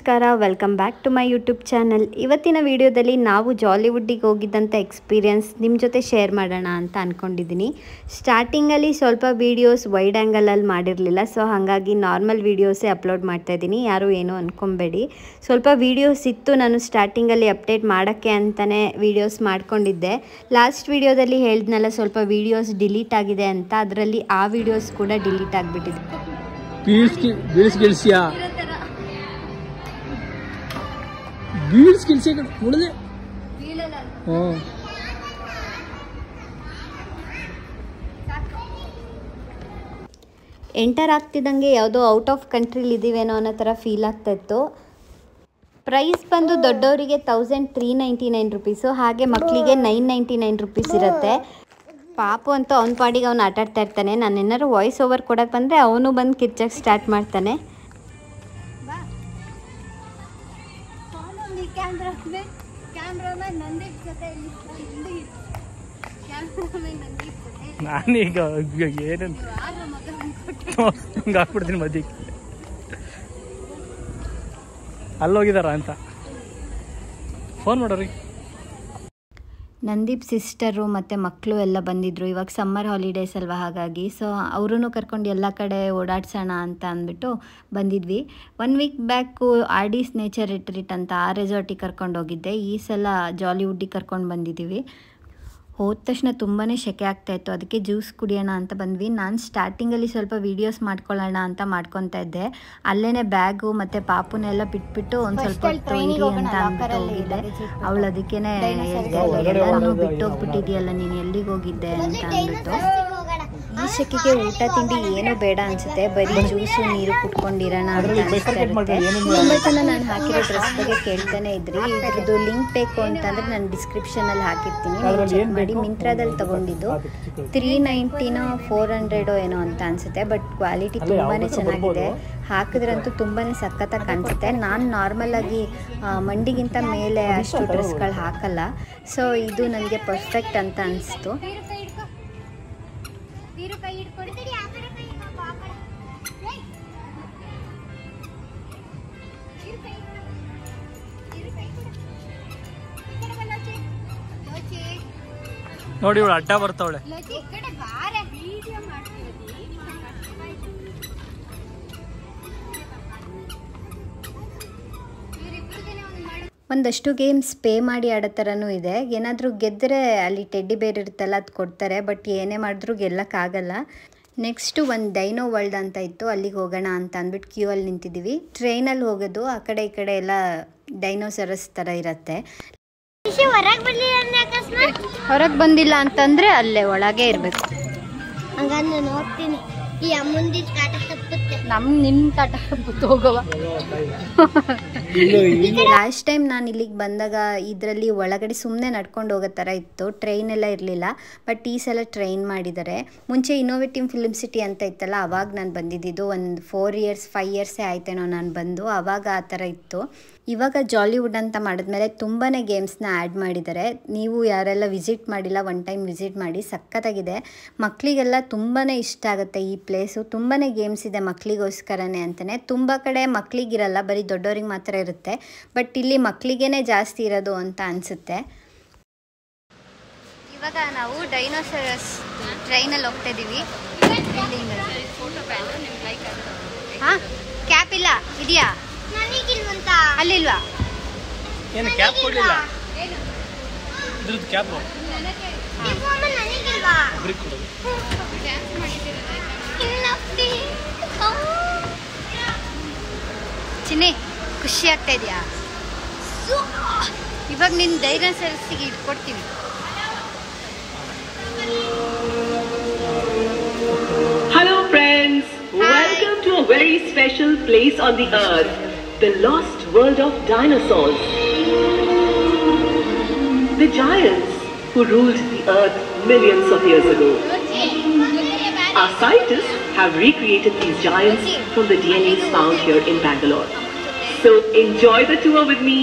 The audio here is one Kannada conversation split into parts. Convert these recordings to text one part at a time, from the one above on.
ನಮಸ್ಕಾರ, welcome back to my YouTube channel. ಇವತ್ತಿನ ವಿಡಿಯೋದಲ್ಲಿ ನಾವು ಜಾಲಿವುಡ್ಡಿಗೆ ಹೋಗಿದ್ದಂಥ ಎಕ್ಸ್ಪೀರಿಯನ್ಸ್ ನಿಮ್ಮ ಜೊತೆ ಶೇರ್ ಮಾಡೋಣ ಅಂತ ಅಂದ್ಕೊಂಡಿದ್ದೀನಿ. ಸ್ಟಾರ್ಟಿಂಗಲ್ಲಿ ಸ್ವಲ್ಪ ವೀಡಿಯೋಸ್ ವೈಡ್ ಆ್ಯಂಗಲಲ್ಲಿ ಮಾಡಿರಲಿಲ್ಲ, ಸೊ ಹಾಗಾಗಿ ನಾರ್ಮಲ್ ವೀಡಿಯೋಸೇ ಅಪ್ಲೋಡ್ ಮಾಡ್ತಾಯಿದ್ದೀನಿ. ಯಾರೂ ಏನೂ ಅಂದ್ಕೊಬೇಡಿ. ಸ್ವಲ್ಪ ವೀಡಿಯೋಸ್ ಇತ್ತು, ನಾನು ಸ್ಟಾರ್ಟಿಂಗಲ್ಲಿ ಅಪ್ಡೇಟ್ ಮಾಡೋಕ್ಕೆ ಅಂತಲೇ ವೀಡಿಯೋಸ್ ಮಾಡ್ಕೊಂಡಿದ್ದೆ. ಲಾಸ್ಟ್ ವೀಡಿಯೋದಲ್ಲಿ ಹೇಳಿದ್ನಲ್ಲ ಸ್ವಲ್ಪ ವೀಡಿಯೋಸ್ ಡಿಲೀಟ್ ಆಗಿದೆ ಅಂತ, ಅದರಲ್ಲಿ ಆ ವೀಡಿಯೋಸ್ ಕೂಡ ಡಿಲೀಟ್ ಆಗಿಬಿಟ್ಟಿದೆ. ಎಂಟರ್ ಆಗ್ತಿದ್ದಂಗೆ ಯಾವುದೋ ಔಟ್ ಆಫ್ ಕಂಟ್ರಿಲಿ ಇದ್ದೀವೇನೋ ಅನ್ನೋ ಥರ ಫೀಲ್ ಆಗ್ತಾಯಿತ್ತು. ಪ್ರೈಸ್ ಬಂದು ದೊಡ್ಡವರಿಗೆ 1399 ರುಪೀಸು, ಹಾಗೆ ಮಕ್ಕಳಿಗೆ 999 ರುಪೀಸ್ ಇರುತ್ತೆ. ಪಾಪು ಅಂತೂ ಅವ್ನ ಪಾಡಿಗೆ ಅವ್ನು ಆಟಾಡ್ತಾ ಇರ್ತಾನೆ. ನಾನು ಏನಾದ್ರು ವಾಯ್ಸ್ ಓವರ್ ಕೊಡೋಕ್ಕೆ ಬಂದರೆ ಅವನು ಬಂದು ಕಿರ್ಚಕ್ಕೆ ಸ್ಟಾರ್ಟ್ ಮಾಡ್ತಾನೆ. ನಾನೀಗ ಏನಂತ ಹಾಕ್ಬಿಡ್ತೀನಿ ಮಧ್ಯಕ್ಕೆ, ಅಲ್ಲೋಗಿದಾರ ಅಂತ ಫೋನ್ ಮಾಡೋರಿ. ನಂದೀಪ್ ಸಿಸ್ಟರು ಮತ್ತು ಮಕ್ಕಳು ಎಲ್ಲ ಬಂದಿದ್ದರು. ಇವಾಗ ಸಮ್ಮರ್ ಹಾಲಿಡೇಸ್ ಅಲ್ವಾ, ಹಾಗಾಗಿ ಸೊ ಅವರೂ ಕರ್ಕೊಂಡು ಎಲ್ಲ ಕಡೆ ಓಡಾಡ್ಸೋಣ ಅಂತ ಅಂದ್ಬಿಟ್ಟು ಬಂದಿದ್ವಿ. 1 week back Ardees Nature Retreat ಅಂತ ಆ ರೆಸಾರ್ಟಿಗೆ ಕರ್ಕೊಂಡು ಹೋಗಿದ್ದೆ. ಈ ಸಲ ಜಾಲಿವುಡ್ಡಿಗೆ ಕರ್ಕೊಂಡು ಬಂದಿದ್ದೀವಿ. ಹೋದ ತಕ್ಷಣ ತುಂಬಾ ಸೆಕೆ ಆಗ್ತಾಯಿತ್ತು, ಅದಕ್ಕೆ ಜ್ಯೂಸ್ ಕುಡಿಯೋಣ ಅಂತ ಬಂದ್ವಿ. ನಾನು ಸ್ಟಾರ್ಟಿಂಗಲ್ಲಿ ಸ್ವಲ್ಪ ವೀಡಿಯೋಸ್ ಮಾಡ್ಕೊಳ್ಳೋಣ ಅಂತ ಮಾಡ್ಕೊತಾ ಇದ್ದೆ. ಅಲ್ಲೇ ಬ್ಯಾಗು ಮತ್ತು ಪಾಪುನೆಲ್ಲ ಬಿಟ್ಬಿಟ್ಟು ಒಂದು ಸ್ವಲ್ಪ ಹೊತ್ತು ಇರಿ ಅಂತ ಅಂದ್ಬಿಟ್ಟು ಹೋಗಿದ್ದೆ. ಅವಳು ಅದಕ್ಕೇ ಎಲ್ಲರೂ ಬಿಟ್ಟೋಗ್ಬಿಟ್ಟಿದೆಯಲ್ಲ ನೀನು, ಎಲ್ಲಿಗೆ ಹೋಗಿದ್ದೆ ಅಂತ ಅಂದ್ಬಿಟ್ಟು. ಈ ಸೆಕೆಗೆ ಊಟ ತಿಂಡಿ ಏನೂ ಬೇಡ ಅನಿಸುತ್ತೆ, ಬರೀ ಜ್ಯೂಸು ನೀರು ಕುಟ್ಕೊಂಡಿರೋಣ ಅಂತ ಅನಿಸ್ತಾ ಇರುತ್ತೆ. ತುಂಬ ಜನ ನಾನು ಹಾಕಿರೋ ಡ್ರೆಸ್ ಬಗ್ಗೆ ಕೇಳ್ತಾನೆ ಇದ್ರಿ. ಇದ್ರದ್ದು ಲಿಂಕ್ ಬೇಕು ಅಂತಂದರೆ ನಾನು ಡಿಸ್ಕ್ರಿಪ್ಷನಲ್ಲಿ ಹಾಕಿರ್ತೀನಿ, ಚೆಕ್ ಮಾಡಿ. ಮಿಂತ್ರಾದಲ್ಲಿ ತೊಗೊಂಡಿದ್ದು 390 400 ಏನೋ ಅಂತ ಅನಿಸುತ್ತೆ, ಬಟ್ ಕ್ವಾಲಿಟಿ ತುಂಬಾ ಚೆನ್ನಾಗಿದೆ. ಹಾಕಿದ್ರಂತೂ ತುಂಬಾ ಸಖತ್ತಾಗಿ ಕಾಣಿಸುತ್ತೆ. ನಾನು ನಾರ್ಮಲಾಗಿ ಮಂಡಿಗಿಂತ ಮೇಲೆ ಅಷ್ಟು ಡ್ರೆಸ್ಗಳು ಹಾಕಲ್ಲ, ಸೊ ಇದು ನನಗೆ ಪರ್ಫೆಕ್ಟ್ ಅಂತ ಅನಿಸ್ತು. ನೋಡಿ ಇವಳು ಅಡ್ಡ ಬರ್ತಾವಳೆ. ಒಂದಷ್ಟು ಗೇಮ್ಸ್ ಪೇ ಮಾಡಿ ಆಡೋ ಥರನೂ ಇದೆ. ಏನಾದರೂ ಗೆದ್ದರೆ ಅಲ್ಲಿ ಟೆಡ್ಡಿ ಬೇರ್ ಇರುತ್ತಲ್ಲ ಅದು ಕೊಡ್ತಾರೆ, ಬಟ್ ಏನೇ ಮಾಡಿದ್ರೂ ಗೆಲ್ಲಕ್ಕಾಗಲ್ಲ. ನೆಕ್ಸ್ಟು ಒಂದು ಡೈನೋ ವರ್ಲ್ಡ್ ಅಂತ ಇತ್ತು, ಅಲ್ಲಿಗೆ ಹೋಗೋಣ ಅಂತ ಅಂದ್ಬಿಟ್ಟು ಕ್ಯೂ ಅಲ್ಲಿ ನಿಂತಿದ್ದೀವಿ. ಟ್ರೈನಲ್ಲಿ ಹೋಗೋದು, ಆ ಕಡೆ ಈ ಕಡೆ ಎಲ್ಲ ಡೈನೋಸರಸ್ ಥರ ಇರುತ್ತೆ. ಹೊರಗೆ ಬಂದಿಲ್ಲ ಅಂತಂದರೆ ಅಲ್ಲೇ ಒಳಗೆ ಇರಬೇಕು. ಹಂಗಂದ್ರೆ ನೋಡ್ತೀನಿ ಈ ಅಮ್ಮಂದಿ ಕಾಟ ತಪ್ಪುತ್ತೆ, ನಿನ್ನ ಕಾಟ ತಪ್ಪುತ್ತೆ, ಹೋಗವ. ಲಾಸ್ಟ್ ಟೈಮ್ ನಾನು ಇಲ್ಲಿಗೆ ಬಂದಾಗ ಇದರಲ್ಲಿ ಒಳಗಡೆ ಸುಮ್ಮನೆ ನಡ್ಕೊಂಡು ಹೋಗೋ ಥರ ಇತ್ತು, ಟ್ರೈನ್ ಎಲ್ಲ ಇರಲಿಲ್ಲ. ಬಟ್ ಈ ಸಲ ಟ್ರೈನ್ ಮಾಡಿದ್ದಾರೆ. ಮುಂಚೆ ಇನ್ನೋವೇಟಿವ್ ಫಿಲ್ಮ್ ಸಿಟಿ ಅಂತ ಇತ್ತಲ್ಲ, ಅವಾಗ ನಾನು ಬಂದಿದ್ದು ಒಂದು 4 ಇಯರ್ಸ್ 5 ಇಯರ್ಸೇ ಆಯ್ತೇನೋ ನಾನು ಬಂದು, ಆವಾಗ ಆ ಥರ ಇತ್ತು. ಇವಾಗ ಜಾಲಿವುಡ್ ಅಂತ ಮಾಡಿದ್ಮೇಲೆ ತುಂಬಾ ಗೇಮ್ಸ್ನ ಆ್ಯಡ್ ಮಾಡಿದ್ದಾರೆ. ನೀವು ಯಾರೆಲ್ಲ ವಿಸಿಟ್ ಮಾಡಿಲ್ಲ, 1 ಟೈಮ್ ವಿಸಿಟ್ ಮಾಡಿ, ಸಖತ್ತಾಗಿದೆ. ಮಕ್ಕಳಿಗೆಲ್ಲ ತುಂಬಾ ಇಷ್ಟ ಆಗುತ್ತೆ ಈ ಪ್ಲೇಸು. ತುಂಬಾ ಗೇಮ್ಸ್ ಇದೆ ಮಕ್ಕಳಿಗೋಸ್ಕರನೇ ಅಂತಲೇ. ತುಂಬ ಕಡೆ ಮಕ್ಕಳಿಗಿರಲ್ಲ, ಬರೀ ದೊಡ್ಡವ್ರಿಗೆ ಮಾತ್ರ ಇರುತ್ತೆ, ಬಟ್ ಇಲ್ಲಿ ಮಕ್ಕಳಿಗೇ ಜಾಸ್ತಿ ಇರೋದು ಅಂತ ಅನಿಸುತ್ತೆ. ಇವಾಗ ನಾವು ಡೈನೋಸರಸ್ ಟ್ರೈನಲ್ಲಿ ಹೋಗ್ತಾ ಇದ್ದೀವಿ. ಹಾಂ, ಕ್ಯಾಪ್ ಇಲ್ಲ ಇದೆಯಾ? ನನಗಿಲ್ವಂತ ಅಲ್ಲಿಲ್ವಾ? ಏನು ಕ್ಯಾಪ್ ಕೊಡಲಿಲ್ಲ? ಇದ್ರದ್ದು ಕ್ಯಾಪ್ ನನಗಿಲ್ವಾ? ಚಿನ್ನಿ, ಖುಷಿ ಆಗ್ತಾ ಇದೆಯಾ? ಇವಾಗ ನಿನ್ನ ಡೈನೋಸರಸ್ಸಿಗೆ ಇಟ್ಕೊಡ್ತೀವಿ. Hello friends, welcome to a very special place on the earth, the lost world of dinosaurs. The giants who ruled the earth millions of years ago. Our scientists have recreated these giants from the DNAs found here in Bangalore. So enjoy the tour with me.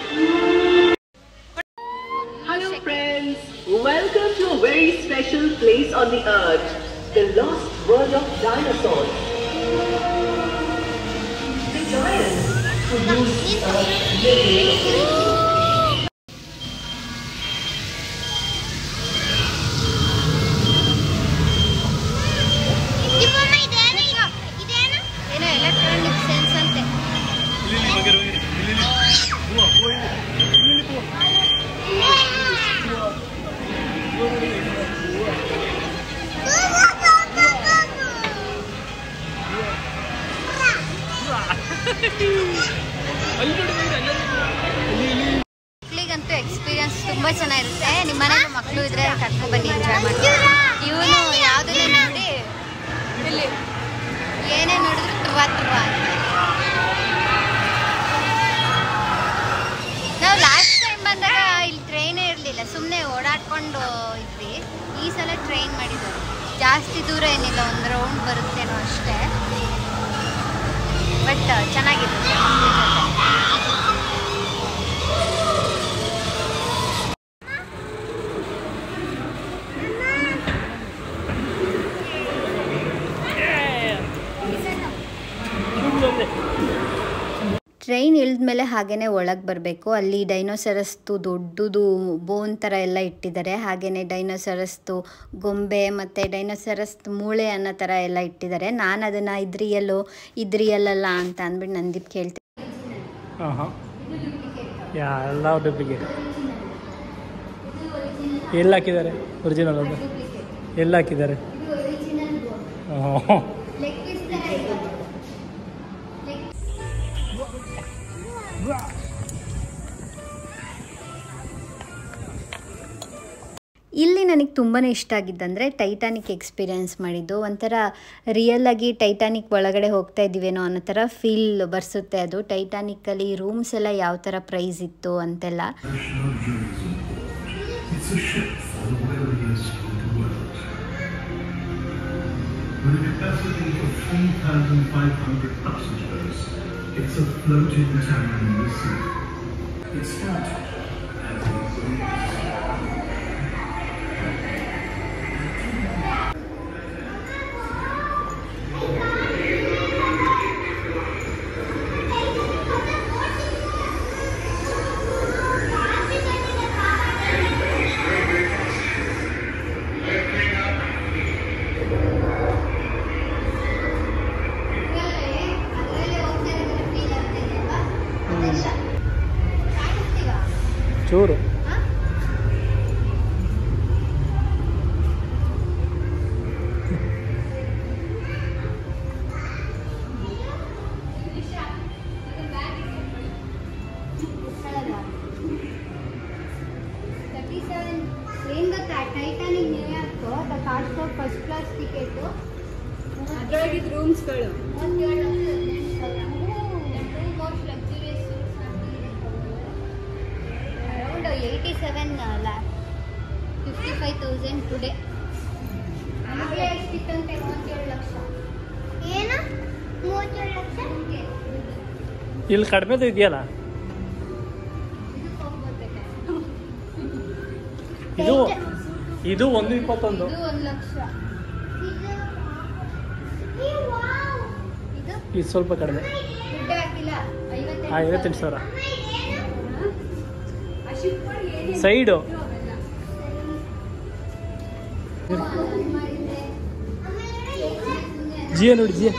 Hello friends, welcome to a very special place on the earth, the lost world of dinosaurs. The giants ಏನೋ ಎಲೆಕ್ಟ್ರಾನಿಕ್ ಸೆನ್ಸ್ ಅಂತೆ. ಮಕ್ಕಳಿಗಂತೂ ಎಕ್ಸ್ಪೀರಿಯನ್ಸ್ ತುಂಬ ಚೆನ್ನಾಗಿರುತ್ತೆ. ನಿಮ್ಮ ಮನೇಲಿ ಮಕ್ಕಳು ಇದ್ರೆ ಕರ್ಕೊಂಡು ಬನ್ನಿ, ಎಂಜಾಯ್ ಮಾಡ್ತಾರೆ. ಇವನು ಯಾವುದನ್ನು ನೋಡಿ ಇಲ್ಲಿ ಏನೇ ನೋಡಿದ್ರು ತುಂಬ ತುಂಬ ಅಂತ. ನಾವು ಲಾಸ್ಟ್ ಟೈಮ್ ಬಂದಾಗ ಇಲ್ಲಿ ಟ್ರೈನೇ ಇರಲಿಲ್ಲ, ಸುಮ್ಮನೆ ಓಡಾಡ್ಕೊಂಡು ಇದ್ವಿ. ಈ ಸಲ ಟ್ರೈನ್ ಮಾಡಿದ್ದಾರೆ. ಜಾಸ್ತಿ ದೂರ ಏನಿಲ್ಲ, ಒಂದು ರೌಂಡ್ ಬರುತ್ತೇನೋ ಅಷ್ಟೇ. ಬಟ್ ಚೆನ್ನಾಗಿರುತ್ತೆ. ಟ್ರೈನ್ ಇಳಿದ್ಮೇಲೆ ಹಾಗೇ ಒಳಗೆ ಬರಬೇಕು. ಅಲ್ಲಿ ಡೈನೋಸರಸ್ತು ದೊಡ್ಡದು ಬೋನ್ ಥರ ಎಲ್ಲ ಇಟ್ಟಿದ್ದಾರೆ. ಹಾಗೆಯೇ ಡೈನೋಸರಸ್ತು ಗೊಂಬೆ ಮತ್ತು ಡೈನೋಸರಸ್ತು ಮೂಳೆ ಅನ್ನೋ ಥರ ಎಲ್ಲ ಇಟ್ಟಿದ್ದಾರೆ. ನಾನು ಅದನ್ನು ಇದ್ರಿಯಲ್ಲ ಅಂತ ಅಂದ್ಬಿಟ್ಟು ನಂದೀಪ್ ಕೇಳ್ತೀನಿ. ಎಲ್ಲ ಡೂಪ್ಲಿಕೇಟ್. ಎಲ್ಲಿ ಹಾಕಿದ್ದಾರೆ ಒರಿಜಿನಲ್? ಅದು ಎಲ್ಲಿ ಹಾಕಿದ್ದಾರೆ? ಇಲ್ಲಿ ನನಗೆ ತುಂಬಾ ಇಷ್ಟ ಆಗಿದ್ದಂದರೆ ಟೈಟಾನಿಕ್ ಎಕ್ಸ್ಪೀರಿಯೆನ್ಸ್ ಮಾಡಿದ್ದು. ಒಂಥರ ರಿಯಲಾಗಿ ಟೈಟಾನಿಕ್ ಒಳಗಡೆ ಹೋಗ್ತಾ ಇದ್ದೀವೇನೋ ಅನ್ನೋ ಥರ ಫೀಲ್ ಬರ್ಸುತ್ತೆ. ಅದು ಟೈಟಾನಿಕ್ಕಲ್ಲಿ ರೂಮ್ಸ್ ಎಲ್ಲ ಯಾವ ಥರ ಪ್ರೈಸ್ ಇತ್ತು ಅಂತೆಲ್ಲ. It's a floating town in the sea. It's started. ಚೂರು ಏನು ಗೊತ್ತಾ, Titanic New York the cost of first class ticket ಅದರೊಳಗಿದ್ದು ರೂಮ್ಸ್ಗಳು 87 lakh 55,000 ಟುಡೇ. ಆಗಲೇ ಎಷ್ಟಿತ್ತಂತೆ? 37 ಲಕ್ಷ. ಏನು 37 ಲಕ್ಷ? ಇಲ್ಲಿ ಕಡಿಮೆದು ಇದೆಯಲ್ಲ ಇದು. ಇದು 1.21. ಇದು 1 ಲಕ್ಷ. ಇದು ಸ್ವಲ್ಪ ಕಡಿಮೆ. ದುಡ್ಡು ಹಾಕಿಲ್ಲ. 58,000 ಸೈಡು. ಜಿಯ ನೋಡಿ, ಜಿಯ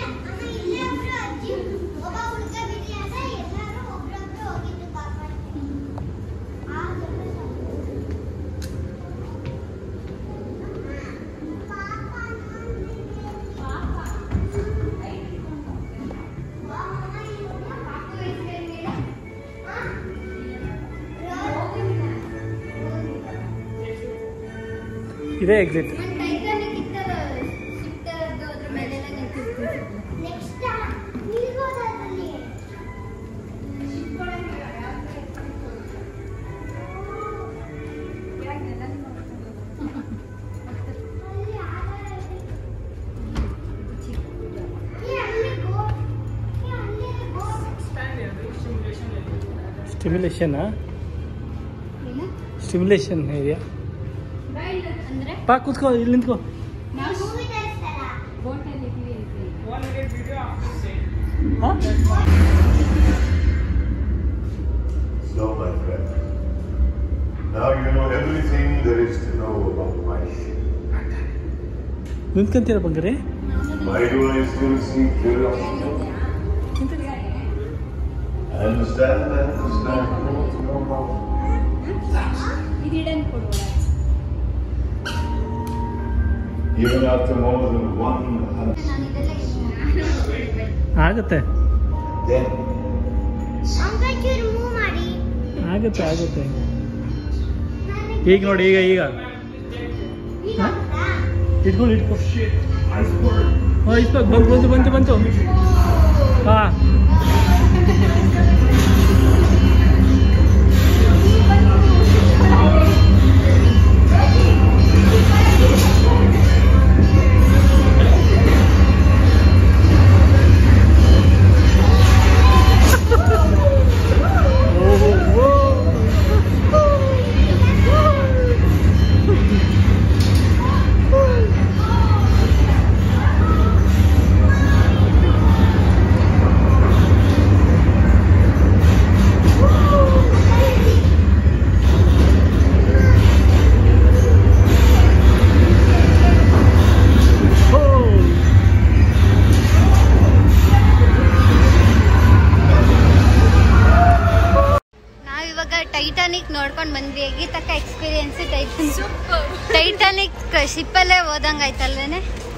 ಇದೇ ಎಕ್ಸಿಟ್. ಸ್ಟಿಮ್ಯುಲೇಷನ್ ಇದೆಯಾ? ಪಾ ಕೂತ್ಕೋ, ಇಲ್ಲಿ ನಿಂತ್ಕೋ. So, my friend, now you know everything there is to know about my ship. ನಿಂತ್ಕೊಂತೀರ Bangari? Why do I still see curiosity? Understand. Even after more than 100 ಆಗುತ್ತೆ then ಅಂಕಚೂರು ಮೂವ್ ಮಾಡಿ. ಆಗುತ್ತೆ ಈಗ ನೋಡಿ ಈಗ ಇಟ್ಕೊಳ್ಳಿ ಬಂತು ಹಾಂ ಟೈಟಾನಿಕ್ ನೋಡ್ಕೊಂಡು ಬಂದ್ವಿ. ಹೇಗಿತ್ತಕ್ಕ ಎಕ್ಸ್ಪೀರಿಯನ್ಸ್? ಟೈಟಾನಿಕ್ ಶಿಪ್ಪಲ್ಲೇ ಹೋದಂಗೆ ಆಯ್ತಲ್ವೇನೆ?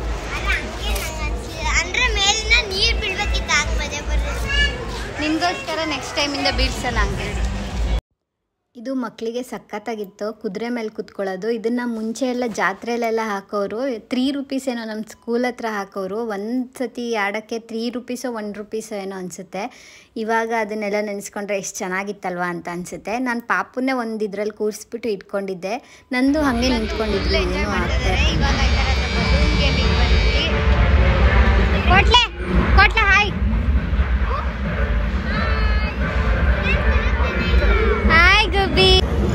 ಅಂದ್ರೆ ಮೇಲಿನ ನೀರ್ ಬೀಳ್ಬೇಕಿತ್ತು, ಆಗ ಮಜಾ ಬರ್ತದೆ. ನಿನ್ಗೋಸ್ಕರ ನೆಕ್ಸ್ಟ್ ಟೈಮಿಂದ ಬೀಳ್ಸಲ್ಲ ಹಂಗೆ. ಇದು ಮಕ್ಕಳಿಗೆ ಸಖತ್ತಾಗಿತ್ತು, ಕುದುರೆ ಮೇಲೆ ಕುತ್ಕೊಳ್ಳೋದು. ಇದನ್ನು ಮುಂಚೆ ಎಲ್ಲ ಜಾತ್ರೆಯಲ್ಲೆಲ್ಲ ಹಾಕೋರು. 3 ರೂಪೀಸ್ ಏನೋ ನಮ್ಮ ಸ್ಕೂಲ್ ಹತ್ರ ಹಾಕೋರು. ಒಂದು ಸತಿ ಆಡೋಕ್ಕೆ 3 ರೂಪೀಸೋ 1 ರೂಪೀಸೋ ಏನೋ ಅನಿಸುತ್ತೆ. ಇವಾಗ ಅದನ್ನೆಲ್ಲ ನೆನೆಸ್ಕೊಂಡ್ರೆ ಎಷ್ಟು ಚೆನ್ನಾಗಿತ್ತಲ್ವ ಅಂತ ಅನಿಸುತ್ತೆ. ನಾನು ಪಾಪುನ್ನೇ ಒಂದು ಇದರಲ್ಲಿ ಕೂರಿಸ್ಬಿಟ್ಟು ಇಟ್ಕೊಂಡಿದ್ದೆ. ನಂದು ಹಾಗೆ ನಿಂತ್ಕೊಂಡಿದ್ಲು. ಏನೂ ಆಗ್ತಾ ಇವಾಗ ಕೊಟ್ಲೆ ಹಾಯ್ ಹಾಯ್ ಗುಬ್ಬಿ.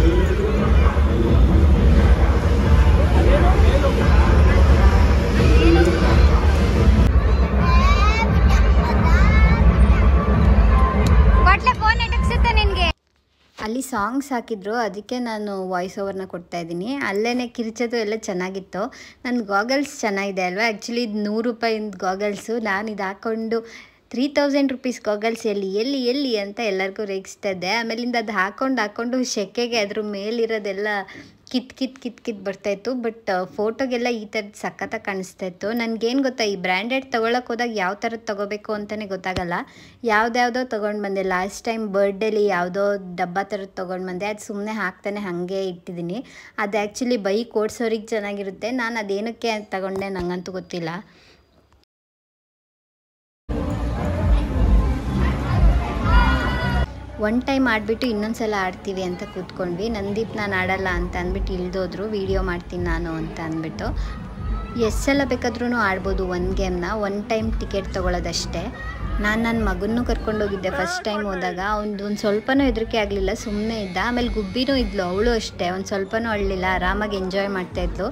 ಫೋನ್ ಎಟಕ್ಸುತ್ತೆ ನಿನಗೆ. ಅಲ್ಲಿ ಸಾಂಗ್ಸ್ ಹಾಕಿದ್ರು, ಅದಕ್ಕೆ ನಾನು ವಾಯ್ಸ್ ಓವರ್ನ ಕೊಡ್ತಾ ಇದ್ದೀನಿ. ಅಲ್ಲೇ ಕಿರ್ಚೋದು ಎಲ್ಲ ಚೆನ್ನಾಗಿತ್ತು. ನನ್ನ ಗಾಗಲ್ಸ್ ಚೆನ್ನಾಗಿದೆ ಅಲ್ವಾ? ಆ್ಯಕ್ಚುಲಿ ಇದು 100 ರೂಪಾಯಿಂದ ಗಾಗಲ್ಸು. ನಾನು ಇದು ಹಾಕ್ಕೊಂಡು 3000 ರೂಪೀಸ್ ಗಾಗಲ್ಸ್ ಎಲ್ಲಿ ಅಂತ ಎಲ್ಲರಿಗೂ ರೇಗಿಸ್ತಾ ಇದ್ದೆ. ಆಮೇಲಿಂದ ಅದು ಹಾಕ್ಕೊಂಡು ಶೆಕೆಗೆ ಅದ್ರ ಮೇಲಿರೋದೆಲ್ಲ ಕಿತ್ ಬರ್ತಾಯಿತ್ತು. ಬಟ್ ಫೋಟೋಗೆಲ್ಲ ಈ ಥರದ್ದು ಸಖತ್ತಾಗಿ ಕಾಣಿಸ್ತಾ ಇತ್ತು. ನನಗೇನು ಗೊತ್ತಾ, ಈ ಬ್ರ್ಯಾಂಡೆಡ್ ತೊಗೊಳಕ್ಕೆ ಹೋದಾಗ ಯಾವ ಥರದ್ದು ತೊಗೋಬೇಕು ಅಂತಲೇ ಗೊತ್ತಾಗಲ್ಲ. ಯಾವುದ್ಯಾವುದೋ ತೊಗೊಂಡು ಬಂದೆ. ಲಾಸ್ಟ್ ಟೈಮ್ ಬರ್ಡೇಲಿ ಯಾವುದೋ ಡಬ್ಬ ಥರದ್ದು ತೊಗೊಂಡು ಬಂದೆ. ಅದು ಸುಮ್ಮನೆ ಹಾಕ್ತಾನೆ ಹಾಗೆ ಇಟ್ಟಿದ್ದೀನಿ. ಅದು ಆ್ಯಕ್ಚುಲಿ ಬೈಕ್ ಓಡಿಸೋರಿಗೆ ಚೆನ್ನಾಗಿರುತ್ತೆ. ನಾನು ಅದೇನಕ್ಕೆ ತಗೊಂಡೆ ನನಗಂತೂ ಗೊತ್ತಿಲ್ಲ. ಒನ್ ಟೈಮ್ ಆಡಿಬಿಟ್ಟು ಇನ್ನೊಂದು ಸಲ ಆಡ್ತೀವಿ ಅಂತ ಕೂತ್ಕೊಂಡ್ವಿ. ನಂದೀಪ್ ನಾನು ಆಡಲ್ಲ ಅಂತ ಅಂದ್ಬಿಟ್ಟು ಇಳ್ದೋದ್ರು. ವೀಡಿಯೋ ಮಾಡ್ತೀನಿ ನಾನು ಅಂತ ಅಂದ್ಬಿಟ್ಟು. ಎಷ್ಟು ಸಲ ಬೇಕಾದ್ರೂ ಆಡ್ಬೋದು ಒಂದು ಗೇಮ್ನ. 1 ಟೈಮ್ ಟಿಕೆಟ್ ತೊಗೊಳ್ಳೋದಷ್ಟೇ. ನಾನು ನನ್ನ ಮಗನ್ನೂ ಕರ್ಕೊಂಡೋಗಿದ್ದೆ ಫಸ್ಟ್ ಟೈಮ್ ಹೋದಾಗ. ಒಂದು ಸ್ವಲ್ಪನೂ ಹೆದರಿಕೆ ಆಗಲಿಲ್ಲ, ಸುಮ್ಮನೆ ಇದ್ದ. ಆಮೇಲೆ ಗುಬ್ಬಿನೂ ಇದ್ಲು, ಅವಳು ಅಷ್ಟೇ. ಒಂದು ಸ್ವಲ್ಪನೂ ಅಳ್ಳಿಲ್ಲ, ಆರಾಮಾಗಿ ಎಂಜಾಯ್ ಮಾಡ್ತಾಯಿದ್ಲು.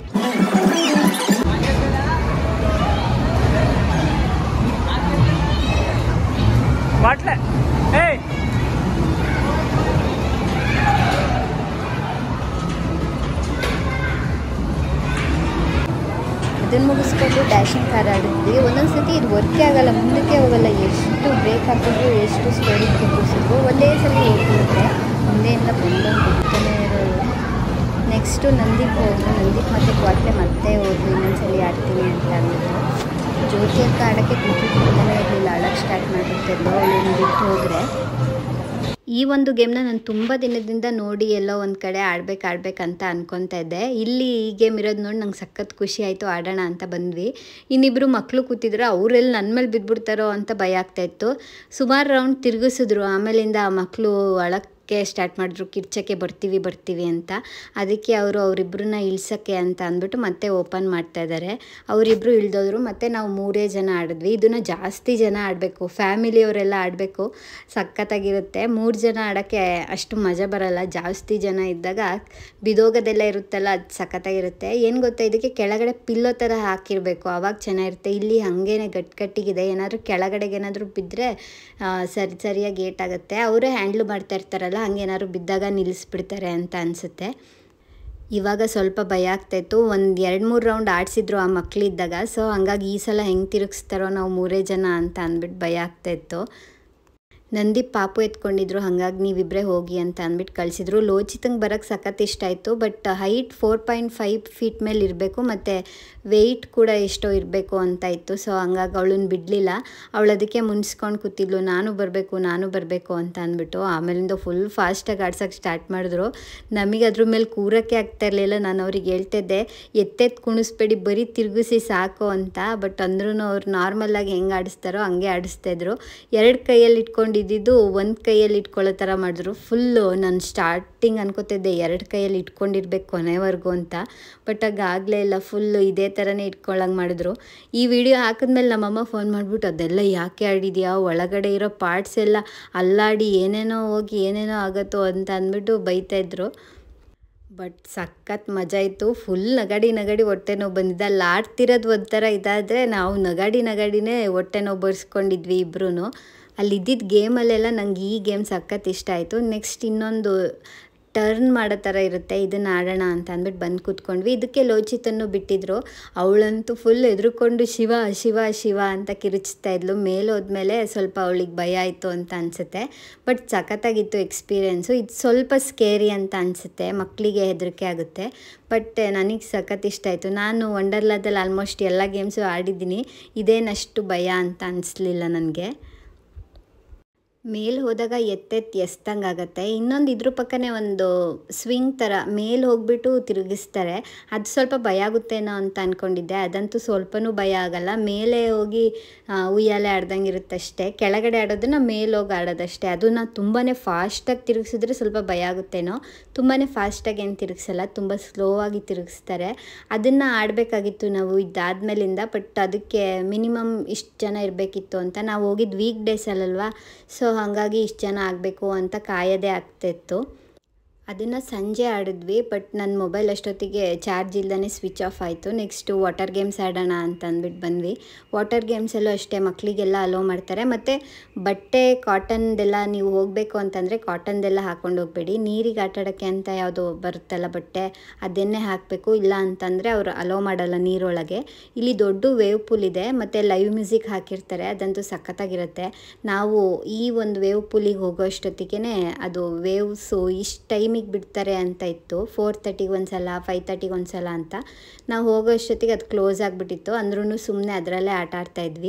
ಅದನ್ನು ಮುಗಿಸ್ಕೊಂಡು ಡ್ಯಾಶಿಂಗ್ ಕಾರ್ ಆಡಿದ್ವಿ. ಒಂದೊಂದು ಸತಿ ಇದು ವರ್ಕೇ ಆಗಲ್ಲ, ಮುಂದಕ್ಕೆ ಹೋಗಲ್ಲ. ಎಷ್ಟು ಬ್ರೇಕ್ ಹಾಕಿದ್ರು, ಎಷ್ಟು ಸ್ಟೇರಿಂಗ್ ತಿರುಗಿಸಿದ್ರು ಒಂದೇ ಸಲ ಹೋಗ್ಬಿಡುತ್ತೆ. ಮುಂದೆಯಿಂದ ಬಂದೊಂದು ಹೋಗ್ತಾನೆ ಇರೋದು. ನೆಕ್ಸ್ಟು ನಂದೀಪ್ ಮತ್ತು ಕ್ವಾಟ್ಲೆ ಮತ್ತೆ ಹೋದ್ವಿ. ಇನ್ನೊಂದ್ಸಲಿ ಆಡ್ತೀನಿ ಅಂತ ಅಂದಿದ್ರು. ಜ್ಯೋತಿ ಅಕ್ಕ ಆಡೋಕ್ಕೆ ಕೂತ್ಕೊಂಡೇ ಇರಲಿಲ್ಲ, ಆಡೋಕ್ಕೆ ಸ್ಟಾರ್ಟ್ ಮಾಡಿರ್ತಿದ್ಲು. ಅವಳು ಬಿಟ್ಟು ಹೋದರೆ. ಈ ಒಂದು ಗೇಮ್ನ ನಾನು ತುಂಬ ದಿನದಿಂದ ನೋಡಿ ಎಲ್ಲೋ ಒಂದು ಕಡೆ ಆಡ್ಬೇಕಂತ ಅನ್ಕೊತಾ ಇದ್ದೆ. ಇಲ್ಲಿ ಈ ಗೇಮ್ ಇರೋದು ನೋಡಿ ನಂಗೆ ಸಖತ್ ಖುಷಿ ಆಯಿತು, ಆಡೋಣ ಅಂತ ಬಂದ್ವಿ. ಇನ್ನಿಬ್ಬರು ಮಕ್ಕಳು ಕೂತಿದ್ರು, ಅವರೆಲ್ಲ ನನ್ನ ಮೇಲೆ ಬಿದ್ದುಬಿಡ್ತಾರೋ ಅಂತ ಭಯ ಆಗ್ತಾಯಿತ್ತು. ಸುಮಾರು ರೌಂಡ್ ತಿರುಗಿಸಿದ್ರು. ಆಮೇಲಿಂದ ಆ ಮಕ್ಕಳು ಅಳಕ್ಕೆ ಸ್ಟಾರ್ಟ್ ಮಾಡಿದ್ರು, ಕಿರ್ಚಕ್ಕೆ ಬರ್ತೀವಿ ಅಂತ. ಅದಕ್ಕೆ ಅವರಿಬ್ಬರನ್ನ ಇಳ್ಸೋಕ್ಕೆ ಅಂತ ಅಂದ್ಬಿಟ್ಟು ಮತ್ತೆ ಓಪನ್ ಮಾಡ್ತಾ ಇದ್ದಾರೆ. ಅವರಿಬ್ಬರು ಇಳ್ದೋದ್ರು. ಮತ್ತು ನಾವು 3 ಜನ ಆಡಿದ್ವಿ. ಇದನ್ನು ಜಾಸ್ತಿ ಜನ ಆಡಬೇಕು, ಫ್ಯಾಮಿಲಿಯವರೆಲ್ಲ ಆಡಬೇಕು, ಸಖತ್ತಾಗಿರುತ್ತೆ. 3 ಜನ ಆಡೋಕ್ಕೆ ಅಷ್ಟು ಮಜಾ ಬರಲ್ಲ. ಜಾಸ್ತಿ ಜನ ಇದ್ದಾಗ ಬಿದೋಗೋದೆಲ್ಲ ಇರುತ್ತಲ್ಲ, ಅದು ಸಖತ್ತಾಗಿರುತ್ತೆ. ಏನು ಗೊತ್ತಾ, ಇದಕ್ಕೆ ಕೆಳಗಡೆ ಪಿಲ್ಲೋ ಥರ ಹಾಕಿರಬೇಕು, ಆವಾಗ ಚೆನ್ನಾಗಿರುತ್ತೆ. ಇಲ್ಲಿ ಹಾಗೇನೆ ಗಟ್ಟಿಗಿದೆ. ಏನಾದರೂ ಕೆಳಗಡೆಗೆ ಏನಾದರೂ ಬಿದ್ದರೆ ಸರಿಯಾಗಿ ಏಟಾಗುತ್ತೆ. ಅವರೇ ಹ್ಯಾಂಡ್ಲ್ ಮಾಡ್ತಾ ಇರ್ತಾರಲ್ಲ, ಇರುತ್ತಲ್ಲ ಹಂಗೇನಾದ್ರು ಬಿದ್ದಾಗ ನಿಲ್ಲಿಸ್ಬಿಡ್ತಾರೆ ಅಂತ ಅನಿಸುತ್ತೆ. ಇವಾಗ ಸ್ವಲ್ಪ ಭಯ ಆಗ್ತಾಯಿತ್ತು. ಒಂದು 2-3 ರೌಂಡ್ ಆಡಿಸಿದ್ರು ಆ ಮಕ್ಕಳಿದ್ದಾಗ. ಸೊ ಹಂಗಾಗಿ ಈ ಸಲ ಹೆಂಗೆ ತಿರುಗಿಸ್ತಾರೋ ನಾವು 3 ಜನ ಅಂತ ಅಂದ್ಬಿಟ್ಟು ಭಯ ಆಗ್ತಾಯಿತ್ತು. ನಂದೀಪ್ ಪಾಪು ಎತ್ಕೊಂಡಿದ್ರು, ಹಾಗಾಗಿ ನೀವಿಬ್ಬರೇ ಹೋಗಿ ಅಂತ ಅಂದ್ಬಿಟ್ಟು ಕಳಿಸಿದ್ರು. ಲೋಚಿತಂಗೆ ಬರೋಕ್ಕೆ ಸಖತ್ ಇಷ್ಟ ಆಯಿತು. ಬಟ್ ಹೈಟ್ 4.5 ಫೀಟ್ ಮೇಲೆ ಇರಬೇಕು ಮತ್ತು ವೆಯ್ಟ್ ಕೂಡ ಎಷ್ಟೋ ಇರಬೇಕು ಅಂತ ಇತ್ತು. ಸೊ ಹಂಗಾಗಿ ಅವಳನ್ನ ಬಿಡಲಿಲ್ಲ. ಅವಳು ಅದಕ್ಕೆ ಮುನ್ಸ್ಕೊಂಡು ಕೂತಿದ್ಲು, ನಾನು ಬರಬೇಕು ಅಂತ ಅಂದ್ಬಿಟ್ಟು. ಆಮೇಲಿಂದ ಫುಲ್ ಫಾಸ್ಟಾಗಿ ಆಡ್ಸೋಕ್ಕೆ ಸ್ಟಾರ್ಟ್ ಮಾಡಿದ್ರು. ನಮಗೆ ಅದ್ರ ಮೇಲೆ ಕೂರೋಕ್ಕೆ ಆಗ್ತಾ ಇರಲಿಲ್ಲ. ನಾನು ಅವ್ರಿಗೆ ಹೇಳ್ತಿದ್ದೆ, ಎತ್ತೆತ್ತು ಕುಣಿಸ್ಬೇಡಿ, ಬರೀ ತಿರುಗಿಸಿ ಸಾಕು ಅಂತ. ಬಟ್ ಅಂದ್ರೂ ಅವ್ರು ನಾರ್ಮಲಾಗಿ ಹೆಂಗೆ ಆಡಿಸ್ತಾರೋ ಹಂಗೆ ಆಡಿಸ್ತಾಯಿದ್ರು. 2 ಕೈಯಲ್ಲಿ ಇಟ್ಕೊಂಡಿದ್ದು 1 ಕೈಯಲ್ಲಿ ಇಟ್ಕೊಳ್ಳೋ ಥರ ಮಾಡಿದ್ರು. ಫುಲ್ಲು ನಾನು ಸ್ಟಾರ್ಟಿಂಗ್ ಅನ್ಕೋತಿದ್ದೆ 2 ಕೈಯಲ್ಲಿ ಇಟ್ಕೊಂಡಿರ್ಬೇಕು ಕೊನೆವರೆಗೂ ಅಂತ. ಬಟ್ ಆಗಲೇ ಇಲ್ಲ, ಫುಲ್ಲು ಇದೇ ಥರನೇ ಇಟ್ಕೊಳ್ಳೋಂಗೆ ಮಾಡಿದ್ರು. ಈ ವಿಡಿಯೋ ಹಾಕಿದ್ಮೇಲೆ ನಮ್ಮಮ್ಮ ಫೋನ್ ಮಾಡಿಬಿಟ್ಟು, ಅದೆಲ್ಲ ಯಾಕೆ ಆಡಿದ್ಯಾ, ಒಳಗಡೆ ಇರೋ ಪಾರ್ಟ್ಸ್ ಎಲ್ಲ ಅಲ್ಲಾಡಿ ಏನೇನೋ ಹೋಗಿ ಏನೇನೋ ಆಗುತ್ತೋ ಅಂತ ಅಂದ್ಬಿಟ್ಟು ಬೈತಾಯಿದ್ರು. ಬಟ್ ಸಖತ್ ಮಜಾ ಇತ್ತು. ಫುಲ್ ನಗಾಡಿ ಹೊಟ್ಟೆ ನೋವು ಬಂದಿದ್ದ. ಅಲ್ಲಿ ಆಡ್ತಿರೋದು ಒಂಥರ ಇದಾದರೆ ನಾವು ನಗಾಡಿನೇ ಹೊಟ್ಟೆ ನೋವು ಬರ್ಸ್ಕೊಂಡಿದ್ವಿ ಇಬ್ಬರೂ. ಅಲ್ಲಿದ್ದಿದ್ದ ಗೇಮಲ್ಲೆಲ್ಲ ನಂಗೆ ಈ ಗೇಮ್ ಸಖತ್ ಇಷ್ಟ ಆಯಿತು. ನೆಕ್ಸ್ಟ್ ಇನ್ನೊಂದು ಟರ್ನ್ ಮಾಡೋ ಥರ ಇರುತ್ತೆ, ಇದನ್ನು ಆಡೋಣ ಅಂತ ಅಂದ್ಬಿಟ್ಟು ಬಂದು ಕೂತ್ಕೊಂಡ್ವಿ. ಇದಕ್ಕೆ ಲೋಚಿತನ್ನು ಬಿಟ್ಟಿದ್ರು. ಅವಳಂತೂ ಫುಲ್ ಎದುರುಕೊಂಡು ಶಿವ ಅಂತ ಕಿರುಚ್ತಾ ಇದ್ಲು. ಮೇಲೆ ಹೋದ್ಮೇಲೆ ಸ್ವಲ್ಪ ಅವಳಿಗೆ ಭಯ ಆಯಿತು ಅಂತ ಅನಿಸುತ್ತೆ. ಬಟ್ ಸಖತ್ತಾಗಿತ್ತು ಎಕ್ಸ್ಪೀರಿಯೆನ್ಸು. ಇದು ಸ್ವಲ್ಪ ಸ್ಕೇರಿ ಅಂತ ಅನಿಸುತ್ತೆ, ಮಕ್ಕಳಿಗೆ ಹೆದರಿಕೆ ಆಗುತ್ತೆ. ಬಟ್ ನನಗೆ ಸಖತ್ ಇಷ್ಟ ಆಯಿತು. ನಾನು ವಂಡರ್ಲಾದಲ್ಲಿ ಆಲ್ಮೋಸ್ಟ್ ಎಲ್ಲ ಗೇಮ್ಸು ಆಡಿದ್ದೀನಿ, ಇದೇನಷ್ಟು ಭಯ ಅಂತ ಅನಿಸ್ಲಿಲ್ಲ ನನಗೆ. ಮೇಲೆ ಹೋದಾಗ ಎಸ್ತಂಗೆ ಆಗುತ್ತೆ. ಇನ್ನೊಂದು ಇದ್ರ ಪಕ್ಕನೇ ಒಂದು ಸ್ವಿಂಗ್ ಥರ ಮೇಲೆ ಹೋಗ್ಬಿಟ್ಟು ತಿರುಗಿಸ್ತಾರೆ. ಅದು ಸ್ವಲ್ಪ ಭಯ ಆಗುತ್ತೇನೋ ಅಂತ ಅಂದ್ಕೊಂಡಿದ್ದೆ. ಅದಂತೂ ಸ್ವಲ್ಪನೂ ಭಯ ಆಗಲ್ಲ. ಮೇಲೆ ಹೋಗಿ ಉಯ್ಯಾಲೆ ಆಡ್ದಂಗೆ ಇರುತ್ತಷ್ಟೇ. ಕೆಳಗಡೆ ಆಡೋದನ್ನ ಮೇಲೆ ಹೋಗಿ ಆಡೋದಷ್ಟೇ. ಅದನ್ನು ತುಂಬಾ ಫಾಸ್ಟಾಗಿ ತಿರುಗಿಸಿದ್ರೆ ಸ್ವಲ್ಪ ಭಯ ಆಗುತ್ತೇನೋ. ತುಂಬಾ ಫಾಸ್ಟಾಗಿ ಏನು ತಿರುಗಿಸಲ್ಲ, ತುಂಬ ಸ್ಲೋ ಆಗಿ ತಿರುಗಿಸ್ತಾರೆ. ಅದನ್ನು ಆಡಬೇಕಾಗಿತ್ತು ನಾವು ಇದಾದ್ಮೇಲಿಂದ. ಬಟ್ ಅದಕ್ಕೆ ಮಿನಿಮಮ್ ಇಷ್ಟು ಜನ ಇರಬೇಕಿತ್ತು ಅಂತ. ನಾವು ಹೋಗಿದ್ದು ವೀಕ್ ಡೇಸಲ್ಲಲ್ವಾ, ಸೊ ಹಾಗಾಗಿ ಇಷ್ಟು ಜನ ಆಗಬೇಕು ಅಂತ ಕಾಯೋದೇ ಆಗ್ತಾಯಿತ್ತು. ಅದನ್ನು ಸಂಜೆ ಆಡಿದ್ವಿ. ಬಟ್ ನನ್ನ ಮೊಬೈಲ್ ಅಷ್ಟೊತ್ತಿಗೆ ಚಾರ್ಜ್ ಇಲ್ಲದೇ ಸ್ವಿಚ್ ಆಫ್ ಆಯಿತು. ನೆಕ್ಸ್ಟು ವಾಟರ್ ಗೇಮ್ಸ್ ಆಡೋಣ ಅಂತ ಅಂದ್ಬಿಟ್ಟು ಬಂದ್ವಿ. ವಾಟರ್ ಗೇಮ್ಸಲ್ಲೂ ಅಷ್ಟೇ ಮಕ್ಕಳಿಗೆಲ್ಲ ಅಲೋ ಮಾಡ್ತಾರೆ. ಮತ್ತು ಬಟ್ಟೆ ಕಾಟನ್ದೆಲ್ಲ ನೀವು ಹೋಗಬೇಕು ಅಂತಂದರೆ ಕಾಟನ್ದೆಲ್ಲ ಹಾಕ್ಕೊಂಡು ಹೋಗಬೇಡಿ. ನೀರಿಗೆ ಆಟಾಡೋಕ್ಕೆ ಅಂತ ಯಾವುದೋ ಬರುತ್ತಲ್ಲ ಬಟ್ಟೆ, ಅದನ್ನೇ ಹಾಕಬೇಕು. ಇಲ್ಲ ಅಂತಂದರೆ ಅವರು ಅಲೋ ಮಾಡಲ್ಲ ನೀರೊಳಗೆ. ಇಲ್ಲಿ ದೊಡ್ಡ ವೇವ್ ಪೂಲ್ ಇದೆ ಮತ್ತು ಲೈವ್ ಮ್ಯೂಸಿಕ್ ಹಾಕಿರ್ತಾರೆ, ಅದಂತೂ ಸಖತ್ತಾಗಿರುತ್ತೆ. ನಾವು ಈ ಒಂದು ವೇವ್ ಪೂಲಿಗೆ ಹೋಗೋ ಅಷ್ಟೊತ್ತಿಗೆ ಅದು ವೇವ್ಸು ಇಷ್ಟು ಟೈಮಿಗೆ ಬಿಡ್ತಾರೆ ಅಂತ ಇತ್ತು. 4:30 ಒಂದ್ಸಲ, 5:30 ಒಂದ್ಸಲ ಅಂತ. ನಾವು ಹೋಗೋ ಅಷ್ಟೊತ್ತಿಗೆ ಅದು ಕ್ಲೋಸ್ ಆಗಿಬಿಟ್ಟಿತ್ತು. ಅಂದ್ರೂ ಸುಮ್ಮನೆ ಅದರಲ್ಲೇ ಆಟ ಆಡ್ತಾಯಿದ್ವಿ.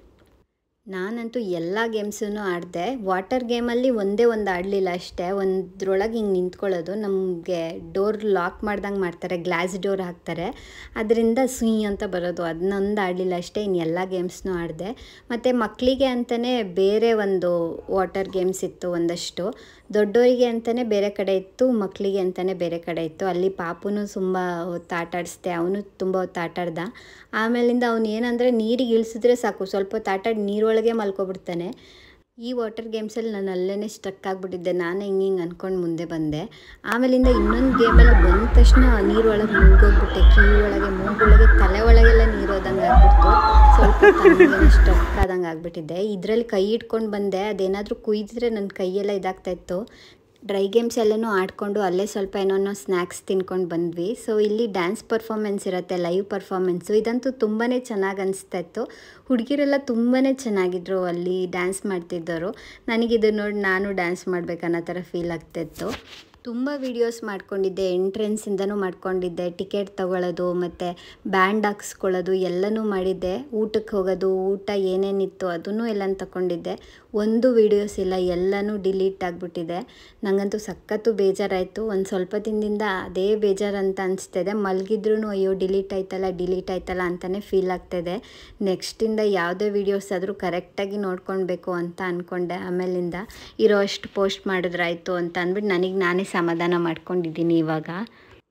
ನಾನಂತೂ ಎಲ್ಲ ಗೇಮ್ಸೂ ಆಡಿದೆ. ವಾಟರ್ ಗೇಮಲ್ಲಿ ಒಂದೇ ಒಂದು ಆಡಲಿಲ್ಲ ಅಷ್ಟೇ. ಒಂದ್ರೊಳಗೆ ಹಿಂಗೆ ನಿಂತ್ಕೊಳ್ಳೋದು, ನಮಗೆ ಡೋರ್ ಲಾಕ್ ಮಾಡ್ದಂಗೆ ಮಾಡ್ತಾರೆ, ಗ್ಲಾಸ್ ಡೋರ್ ಹಾಕ್ತಾರೆ, ಅದರಿಂದ ಸುಯ್ ಅಂತ ಬರೋದು, ಅದನ್ನೊಂದು ಆಡಲಿಲ್ಲ ಅಷ್ಟೇ. ಇನ್ನು ಎಲ್ಲ ಗೇಮ್ಸ್ನೂ ಆಡಿದೆ. ಮತ್ತು ಮಕ್ಕಳಿಗೆ ಅಂತಲೇ ಬೇರೆ ಒಂದು ವಾಟರ್ ಗೇಮ್ಸ್ ಇತ್ತು ಒಂದಷ್ಟು. ದೊಡ್ಡವರಿಗೆ ಅಂತಲೇ ಬೇರೆ ಕಡೆ ಇತ್ತು, ಮಕ್ಕಳಿಗೆ ಅಂತಲೇ ಬೇರೆ ಕಡೆ ಇತ್ತು. ಅಲ್ಲಿ ಪಾಪುನು ತುಂಬ ಹೊತ್ತು ಆಟ ಆಡಿಸ್ದೆ, ಅವನು ತುಂಬ ಹೊತ್ತು ಆಟ ಆಡ್ದ. ಆಮೇಲಿಂದ ಅವನು ಏನಂದರೆ ನೀರಿಗೆ ಇಳಿಸಿದ್ರೆ ಸಾಕು, ಸ್ವಲ್ಪ ಹೊತ್ತು ಆಟಾಡಿ ನೀರೊಳಗೆ ಮಲ್ಕೊಬಿಡ್ತಾನೆ. ಈ ವಾಟರ್ ಗೇಮ್ಸಲ್ಲಿ ನಾನು ಅಲ್ಲೇ ಸ್ಟ್ರಕ್ ಆಗಿಬಿಟ್ಟಿದ್ದೆ. ನಾನು ಹಿಂಗೆ ಅಂದ್ಕೊಂಡು ಮುಂದೆ ಬಂದೆ. ಆಮೇಲಿಂದ ಇನ್ನೊಂದು ಗೇಮಲ್ಲಿ ಬಂದ ತಕ್ಷಣ ನೀರೊಳಗೆ ಮುಳುಗೋಗ್ಬಿಟ್ಟೆ. ಕಿವಿ ಒಳಗೆ, ಮೂಗೊಳಗೆ, ತಲೆ ಒಳಗೆಲ್ಲ ನೀರು ಹೋದಂಗೆ ಆಗ್ಬಿಡ್ತು. ಸ್ವಲ್ಪ ಸ್ಟ್ರಕ್ ಆದಂಗೆ ಆಗಿಬಿಟ್ಟಿದ್ದೆ. ಇದರಲ್ಲಿ ಕೈ ಇಟ್ಕೊಂಡು ಬಂದೆ, ಅದೇನಾದರೂ ಕುಯ್ದಿದ್ರೆ ನನ್ನ ಕೈಯೆಲ್ಲ ಇದಾಗ್ತಾಯಿತ್ತು. ಡ್ರೈ ಗೇಮ್ಸ್ ಎಲ್ಲನೂ ಆಡಿಕೊಂಡು ಅಲ್ಲೇ ಸ್ವಲ್ಪ ಏನೋ ಸ್ನ್ಯಾಕ್ಸ್ ತಿನ್ಕೊಂಡು ಬಂದ್ವಿ. ಸೊ ಇಲ್ಲಿ ಡ್ಯಾನ್ಸ್ ಪರ್ಫಾಮೆನ್ಸ್ ಇರುತ್ತೆ, ಲೈವ್ ಪರ್ಫಾಮೆನ್ಸು. ಇದಂತೂ ತುಂಬಾ ಚೆನ್ನಾಗಿ ಅನಿಸ್ತಾ ಇತ್ತು. ಹುಡುಗಿರೆಲ್ಲ ತುಂಬಾ ಚೆನ್ನಾಗಿದ್ರು ಅಲ್ಲಿ ಡ್ಯಾನ್ಸ್ ಮಾಡ್ತಿದ್ದವರು. ನನಗಿದು ನೋಡಿ ನಾನು ಡ್ಯಾನ್ಸ್ ಮಾಡಬೇಕನ್ನೋ ಥರ ಫೀಲ್ ಆಗ್ತಾಯಿತ್ತು. ತುಂಬ ವೀಡಿಯೋಸ್ ಮಾಡ್ಕೊಂಡಿದ್ದೆ, ಎಂಟ್ರೆನ್ಸಿಂದನೂ ಮಾಡ್ಕೊಂಡಿದ್ದೆ, ಟಿಕೆಟ್ ತೊಗೊಳ್ಳೋದು ಮತ್ತು ಬ್ಯಾಂಡ್ ಹಾಕ್ಸ್ಕೊಳ್ಳೋದು ಎಲ್ಲನೂ ಮಾಡಿದ್ದೆ. ಊಟಕ್ಕೆ ಹೋಗೋದು, ಊಟ ಏನೇನಿತ್ತು ಅದನ್ನು ಎಲ್ಲ ತಗೊಂಡಿದ್ದೆ. ಒಂದು ವೀಡಿಯೋಸ್ ಇಲ್ಲ, ಎಲ್ಲನೂ ಡಿಲೀಟ್ ಆಗಿಬಿಟ್ಟಿದೆ. ನನಗಂತೂ ಸಖತ್ತು ಬೇಜಾರಾಯಿತು. ಒಂದು ಸ್ವಲ್ಪ ದಿನದಿಂದ ಅದೇ ಬೇಜಾರಂತ ಅನಿಸ್ತಿದೆ. ಮಲಗಿದ್ರೂ ಅಯ್ಯೋ ಡಿಲೀಟ್ ಆಯ್ತಲ್ಲ ಅಂತಲೇ ಫೀಲ್ ಆಗ್ತಾಯಿದೆ. ನೆಕ್ಸ್ಟಿಂದ ಯಾವುದೇ ವೀಡಿಯೋಸ್ ಆದರೂ ಕರೆಕ್ಟಾಗಿ ನೋಡ್ಕೊಳ್ಬೇಕು ಅಂತ ಅಂದ್ಕೊಂಡೆ. ಆಮೇಲಿಂದ ಇರೋ ಅಷ್ಟು ಪೋಸ್ಟ್ ಮಾಡಿದ್ರಾಯ್ತು ಅಂತ ಅಂದ್ಬಿಟ್ಟು ನನಗೆ ನಾನೇ ಸಮಾಧಾನ ಮಾಡ್ಕೊಂಡಿದ್ದೀನಿ ಇವಾಗ.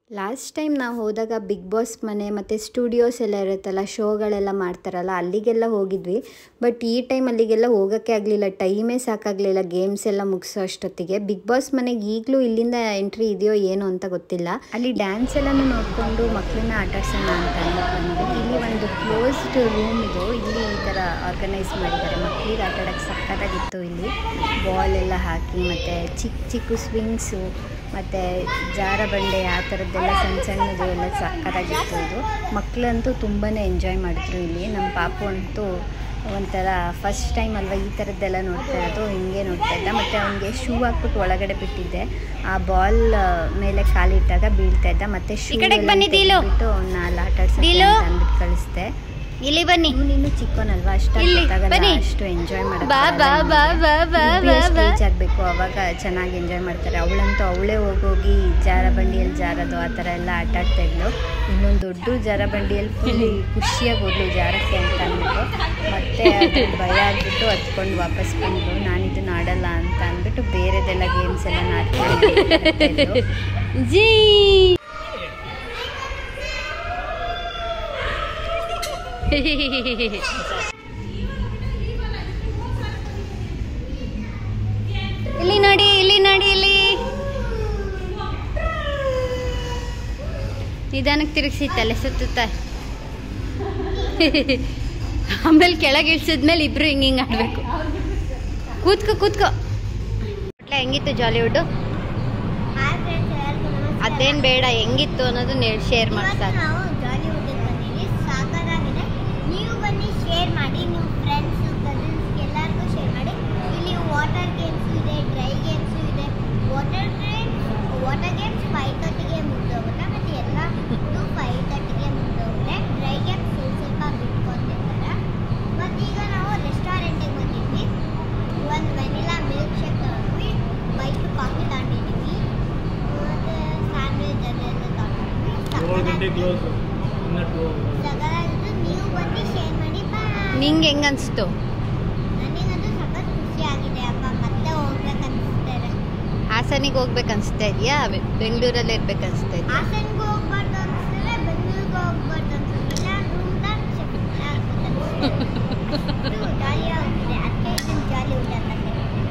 ಲಾಸ್ಟ್ ಟೈಮ್ ನಾವು ಹೋದಾಗ ಬಿಗ್ ಬಾಸ್ ಮನೆ ಮತ್ತು ಸ್ಟುಡಿಯೋಸ್ ಎಲ್ಲ ಇರುತ್ತಲ್ಲ, ಶೋಗಳೆಲ್ಲ ಮಾಡ್ತಾರಲ್ಲ, ಅಲ್ಲಿಗೆಲ್ಲ ಹೋಗಿದ್ವಿ. ಬಟ್ ಈ ಟೈಮ್ ಅಲ್ಲಿಗೆಲ್ಲ ಹೋಗೋಕ್ಕೆ ಆಗಲಿಲ್ಲ, ಟೈಮೇ ಸಾಕಾಗಲಿಲ್ಲ ಗೇಮ್ಸ್ ಎಲ್ಲ ಮುಗಿಸೋ ಅಷ್ಟೊತ್ತಿಗೆ. ಬಿಗ್ ಬಾಸ್ ಮನೆಗೆ ಈಗಲೂ ಇಲ್ಲಿಂದ ಎಂಟ್ರಿ ಇದೆಯೋ ಏನೋ ಅಂತ ಗೊತ್ತಿಲ್ಲ. ಅಲ್ಲಿ ಡ್ಯಾನ್ಸ್ ಎಲ್ಲನೂ ನೋಡಿಕೊಂಡು ಮಕ್ಕಳನ್ನ ಆಟಾಡ್ಸೋಣ ಅಂತ ಬಂದ್ವಿ. ಇಲ್ಲಿ ಒಂದು ಕ್ಲೋಸ್ಡ್ ರೂಮ್ ಇದು, ಇಲ್ಲಿ ಈ ಥರ ಆರ್ಗನೈಸ್ ಮಾಡಿದ್ದಾರೆ. ಮಕ್ಕಳಿಗೆ ಆಟಾಡೋಕ್ಕೆ ಸಕ್ಕತ್ತಾಗಿತ್ತು. ಇಲ್ಲಿ ಬಾಲ್ ಎಲ್ಲ ಹಾಕಿ ಮತ್ತು ಚಿಕ್ಕ ಚಿಕ್ಕ ಸ್ವಿಂಗ್ಸು ಮತ್ತು ಜಾರ ಬಂಡೆ ಆ ಥರದ್ದೆಲ್ಲ ಸಣ್ಣದು ಎಲ್ಲ ಸಕ್ಕತ್ತಾಗಿತ್ತು. ಇದು ಮಕ್ಕಳಂತೂ ತುಂಬಾ ಎಂಜಾಯ್ ಮಾಡಿದ್ರು. ಇಲ್ಲಿ ನಮ್ಮ ಪಾಪು ಅಂತೂ ಒಂಥರ ಫಸ್ಟ್ ಟೈಮ್ ಅಲ್ವಾ ಈ ಥರದ್ದೆಲ್ಲ ನೋಡ್ತಾ ಇರೋದು, ಹಿಂಗೆ ನೋಡ್ತಾ ಇದ್ದ. ಮತ್ತು ಅವನಿಗೆ ಶೂ ಹಾಕ್ಬಿಟ್ಟು ಒಳಗಡೆ ಬಿಟ್ಟಿದ್ದೆ, ಆ ಬಾಲ್ ಮೇಲೆ ಕಾಲಿಟ್ಟಾಗ ಬೀಳ್ತಾ ಇದ್ದ. ಮತ್ತು ಶೂ ಬಿಟ್ಟು ಅವನ್ನ ಅಲ್ಲಿ ಆಟ ಆಡ್ಸಕ್ಕೆ ಅಂದ್ಬಿಟ್ಟು ಕಳಿಸ್ದೆ. ಇಲ್ಲಿ ಬನ್ನಿ, ನೀನು ಚಿಕ್ಕವನಲ್ವಾ, ಅಷ್ಟು ಎಂಜಾಯ್ ರೀಚ್ ಆಗಬೇಕು, ಅವಾಗ ಚೆನ್ನಾಗಿ ಎಂಜಾಯ್ ಮಾಡ್ತಾರೆ. ಅವಳಂತೂ ಅವಳೇ ಹೋಗೋಗಿ ಜಾರ ಬಂಡಿಯಲ್ಲಿ ಜಾರೋದು ಆ ಥರ ಎಲ್ಲ ಆಟ ಆಡ್ತಾ ಇದ್ಲು. ಇನ್ನೊಂದು ದೊಡ್ಡ ಜಾರ ಬಂಡಿಯಲ್ಲಿ ಫುಲ್ ಖುಷಿಯಾಗಿ ಹೋದ್ಲು ಜಾರಕ್ಕೆ ಅಂತ ಅಂದ್ಬಿಟ್ಟು. ಮತ್ತೆ ಭಯ ಆಗ್ಬಿಟ್ಟು ಹತ್ಕೊಂಡು ವಾಪಸ್ ಬಂದು ನಾನಿದನ್ನು ಆಡಲ್ಲ ಅಂತ ಅಂದ್ಬಿಟ್ಟು ಬೇರೆದೆಲ್ಲ ಗೇಮ್ಸ್ ಎಲ್ಲ ಆಡ್ಕೊಂಡು ಜೀ ಇಲ್ಲಿ ನೋಡಿ, ಇಲ್ಲಿ ನೋಡಿ, ಇಲ್ಲಿ ನಿಧಾನಕ್ಕೆ ತಿರುಗಿಸಿ ತಲೆ ಸುತ್ತ. ಆಮೇಲೆ ಕೆಳಗೆ ಇಳಿಸಿದ್ಮೇಲೆ ಇಬ್ರು ಹಿಂಗೆ ಆಡ್ಬೇಕು. ಕೂತ್ಕೋ. ಹೆಂಗಿತ್ತು ಜಾಲಿವುಡ್? ಅದೇನು ಬೇಡ, ಹೆಂಗಿತ್ತು ಅನ್ನೋದನ್ನ ಶೇರ್ ಮಾಡ್ತಾರೆ. ಶೇರ್ ಮಾಡಿ, ನೀವು ಫ್ರೆಂಡ್ಸ್ ಕಸಿನ್ಸ್ ಎಲ್ಲರಿಗೂ ಶೇರ್ ಮಾಡಿ. ಇಲ್ಲಿ ವಾಟರ್ ಗೇಮ್ಸ್ ಇದೆ, ಡ್ರೈ ಗೇಮ್ಸು ಇದೆ. ವಾಟರ್ ಗೇಮ್ಸ್ 5:30ಗೆ ಮುಗಿದೋಗುತ್ತೆ, ಮತ್ತು ಎಲ್ಲ 5:30ಗೆ ಮುಗಿದೋಗುತ್ತೆ. ಡ್ರೈ ಗೇಮ್ಸ್ ಸ್ವಲ್ಪ ಬಿಟ್ಕೊತಿರ್ತಾರೆ. ಮತ್ತು ಈಗ ನಾವು ರೆಸ್ಟೋರೆಂಟಿಗೆ ಬಂದಿದ್ವಿ. ಒಂದು ವೆನಿಲಾ ಮಿಲ್ಕ್ ಶೇಕ್ ತಗೊಂಡ್ವಿ, ಬೈಕ್ ಕಾಫಿ ತಗೊಂಡಿದ್ವಿ, ಮತ್ತು ಸ್ಯಾಂಡ್ವಿಚ್ ಅದೆಲ್ಲ ತಗೊಂಡಿದ್ವಿ. ಸಗರಾಗಿದ್ದು ನೀವು ಬನ್ನಿ, ಶೇರ್ ಮಾಡಿ. ನಿಂಗೆ ಹೆಂಗೆ ಅನಿಸ್ತು? ನನಗಂತೂ ಸಖತ್ ಖುಷಿ ಆಗಿದೆ ಅಪ್ಪ, ಮತ್ತೆ ಹೋಗ್ಬೇಕನ್ನಿಸ್ತಾರೆ. ಹಾಸನಿಗೆ ಹೋಗ್ಬೇಕನ್ನಿಸ್ತಾ ಇದೆಯಾ? ಬೆಂಗಳೂರಲ್ಲೇ ಇರ್ಬೇಕನ್ನಿಸ್ತಾ ಇದೆಯಾ? ಹಾಸನ್ಗೆ ಹೋಗ್ಬಾರ್ದು ಅನಿಸ್ತಾರೆ, ಬೆಂಗಳೂರಿಗೆ ಹೋಗ್ಬಾರ್ದು ಅನ್ಸುತ್ತಿಲ್ಲ. ಜಾಲಿ ಆಗಿದೆ, ಅದಕ್ಕೆ ಇದನ್ನು ಜಾಲಿ ಊಟ ತಂದೆ.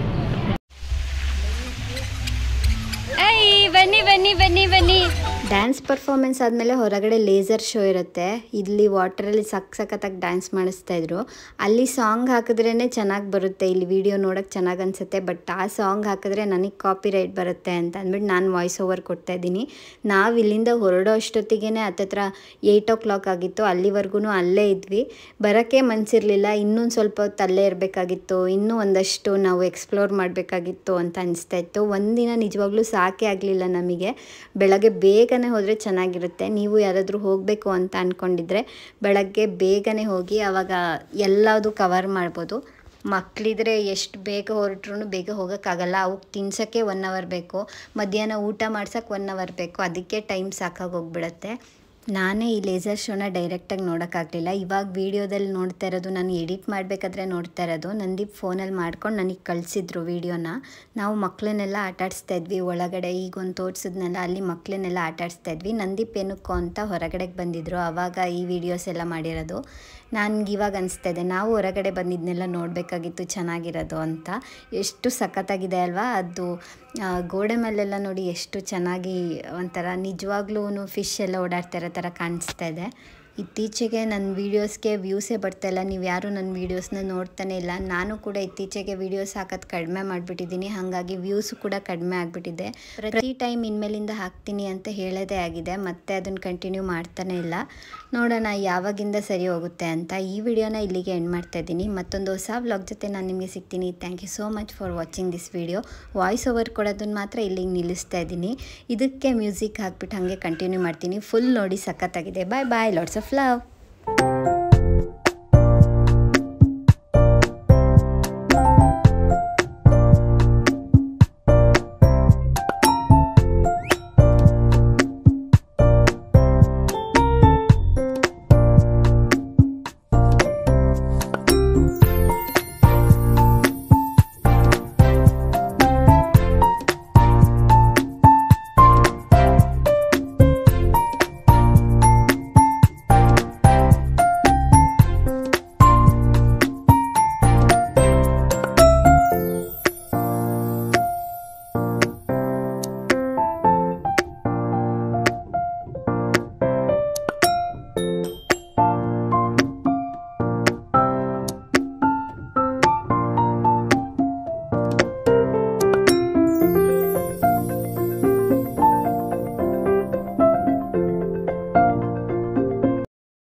ಬನ್ನಿ. ಡ್ಯಾನ್ಸ್ ಪರ್ಫಾರ್ಮೆನ್ಸ್ ಆದಮೇಲೆ ಹೊರಗಡೆ ಲೇಸರ್ ಶೋ ಇರುತ್ತೆ. ಇಲ್ಲಿ ವಾಟರಲ್ಲಿ ಸಖತ್ತಾಗಿ ಡ್ಯಾನ್ಸ್ ಮಾಡಿಸ್ತಾ ಇದ್ರು. ಅಲ್ಲಿ ಸಾಂಗ್ ಹಾಕಿದ್ರೇ ಚೆನ್ನಾಗಿ ಬರುತ್ತೆ, ಇಲ್ಲಿ ವಿಡಿಯೋ ನೋಡೋಕ್ಕೆ ಚೆನ್ನಾಗಿ ಅನಿಸುತ್ತೆ. ಬಟ್ ಆ ಸಾಂಗ್ ಹಾಕಿದ್ರೆ ನನಗೆ ಕಾಪಿ ರೈಟ್ ಬರುತ್ತೆ ಅಂತ ಅಂದ್ಬಿಟ್ಟು ನಾನು ವಾಯ್ಸ್ ಓವರ್ ಕೊಡ್ತಾ ಇದ್ದೀನಿ. ನಾವು ಇಲ್ಲಿಂದ ಹೊರಡೋ ಅಷ್ಟೊತ್ತಿಗೆ ಹತ್ತತ್ರ 8 o'clock ಆಗಿತ್ತು. ಅಲ್ಲಿವರೆಗೂ ಅಲ್ಲೇ ಇದ್ವಿ. ಬರೋಕ್ಕೆ ಮನಸ್ಸಿರಲಿಲ್ಲ, ಇನ್ನೊಂದು ಸ್ವಲ್ಪ ಹೊತ್ತು ಅಲ್ಲೇ ಇರಬೇಕಾಗಿತ್ತು, ಇನ್ನೂ ಒಂದಷ್ಟು ನಾವು ಎಕ್ಸ್ಪ್ಲೋರ್ ಮಾಡಬೇಕಾಗಿತ್ತು ಅಂತ ಅನಿಸ್ತಾ ಇತ್ತು. ಒಂದಿನ ನಿಜವಾಗ್ಲೂ ಸಾಕೇ ಆಗಲಿಲ್ಲ ನಮಗೆ. ಬೆಳಗ್ಗೆ ಬೇಗನೆ ಹೋದರೆ ಚೆನ್ನಾಗಿರುತ್ತೆ. ನೀವು ಯಾರಾದರೂ ಹೋಗಬೇಕು ಅಂತ ಅಂದ್ಕೊಂಡಿದ್ರೆ ಬೆಳಗ್ಗೆ ಬೇಗನೆ ಹೋಗಿ, ಆವಾಗ ಎಲ್ಲದೂ ಕವರ್ ಮಾಡ್ಬೋದು. ಮಕ್ಕಳಿದ್ರೆ ಎಷ್ಟು ಬೇಗ ಹೊರಟ್ರೂ ಬೇಗ ಹೋಗೋಕ್ಕಾಗಲ್ಲ. ಅವಕ್ಕೆ ತಿನ್ಸೋಕ್ಕೆ 1 hour ಬೇಕು, ಮಧ್ಯಾಹ್ನ ಊಟ ಮಾಡ್ಸೋಕ್ಕೆ 1 hour ಬೇಕು, ಅದಕ್ಕೆ ಟೈಮ್ ಸಾಕಾಗಿ ಹೋಗ್ಬಿಡುತ್ತೆ. ನಾನೇ ಈ ಲೇಸರ್ ಶೋನ ಡೈರೆಕ್ಟಾಗಿ ನೋಡೋಕ್ಕಾಗಲಿಲ್ಲ. ಇವಾಗ ವೀಡಿಯೋದಲ್ಲಿ ನೋಡ್ತಾ ಇರೋದು, ನಾನು ಎಡಿಟ್ ಮಾಡಬೇಕಾದ್ರೆ ನೋಡ್ತಾ ಇರೋದು. ನಂದೀಪ್ ಫೋನಲ್ಲಿ ಮಾಡ್ಕೊಂಡು ನನಗೆ ಕಳಿಸಿದ್ರು ವೀಡಿಯೋನ. ನಾವು ಮಕ್ಕಳನ್ನೆಲ್ಲ ಆಟಾಡಿಸ್ತಾ ಇದ್ವಿ ಒಳಗಡೆ. ಈಗ ಒಂದು ತೋರಿಸಿದ್ನಲ್ಲ, ಅಲ್ಲಿ ಮಕ್ಕಳನ್ನೆಲ್ಲ ಆಟಾಡಿಸ್ತಾ ಇದ್ವಿ. ನಂದೀಪ್ ಏನಕ್ಕೋ ಅಂತ ಹೊರಗಡೆಗೆ ಬಂದಿದ್ದರು, ಆವಾಗ ಈ ವಿಡಿಯೋಸ್ ಎಲ್ಲ ಮಾಡಿರೋದು. ನನಗೆ ಇವಾಗ ಅನಿಸ್ತಾ ಇದೆ, ನಾವು ಹೊರಗಡೆ ಬಂದಿದ್ದನ್ನೆಲ್ಲ ನೋಡಬೇಕಾಗಿತ್ತು, ಚೆನ್ನಾಗಿರೋದು ಅಂತ. ಎಷ್ಟು ಸಖತ್ತಾಗಿದೆ ಅಲ್ವಾ ಅದು. ಗೋಡೆ ಮೇಲೆಲ್ಲ ನೋಡಿ ಎಷ್ಟು ಚೆನ್ನಾಗಿ ಒಂಥರ ನಿಜವಾಗ್ಲೂ ಫಿಶ್ ಎಲ್ಲ ಓಡಾಡ್ತಾ ಇರೋ ಥರ ಕಾಣಿಸ್ತಾ ಇದೆ. ಇತ್ತೀಚೆಗೆ ನನ್ನ ವೀಡಿಯೋಸ್ಗೆ ವ್ಯೂಸೇ ಬರ್ತಾಯಿಲ್ಲ, ನೀವು ಯಾರೂ ನನ್ನ ವೀಡಿಯೋಸ್ನ ನೋಡ್ತಾನೆ ಇಲ್ಲ. ನಾನು ಕೂಡ ಇತ್ತೀಚೆಗೆ ವೀಡಿಯೋಸ್ ಹಾಕೋದು ಕಡಿಮೆ ಮಾಡಿಬಿಟ್ಟಿದ್ದೀನಿ, ಹಾಗಾಗಿ ವ್ಯೂಸು ಕೂಡ ಕಡಿಮೆ ಆಗಿಬಿಟ್ಟಿದೆ. ಪ್ರತಿ ಟೈಮ್ ಇನ್ಮೇಲಿಂದ ಹಾಕ್ತೀನಿ ಅಂತ ಹೇಳೋದೇ ಆಗಿದೆ, ಮತ್ತೆ ಅದನ್ನು ಕಂಟಿನ್ಯೂ ಮಾಡ್ತಾನೆ ಇಲ್ಲ. ನೋಡೋಣ ಯಾವಾಗಿಂದ ಸರಿ ಹೋಗುತ್ತೆ ಅಂತ. ಈ ವಿಡಿಯೋನ ಇಲ್ಲಿಗೆ ಎಂಡ್ ಮಾಡ್ತಾ ಇದ್ದೀನಿ. ಮತ್ತೊಂದು ಹೊಸ ವ್ಲಾಗ್ ಜೊತೆ ನಾನು ನಿಮಗೆ ಸಿಗ್ತೀನಿ. Thank you so much for watching this video. Voice over ಕೊಡೋದನ್ನು ಮಾತ್ರ ಇಲ್ಲಿಗೆ ನಿಲ್ಲಿಸ್ತಾ ಇದ್ದೀನಿ. ಇದಕ್ಕೆ ಮ್ಯೂಸಿಕ್ ಹಾಕ್ಬಿಟ್ಟು ಹಾಗೆ ಕಂಟಿನ್ಯೂ ಮಾಡ್ತೀನಿ. ಫುಲ್ ನೋಡಿ, ಸಖತ್ತಾಗಿದೆ. Bye bye, lots of love.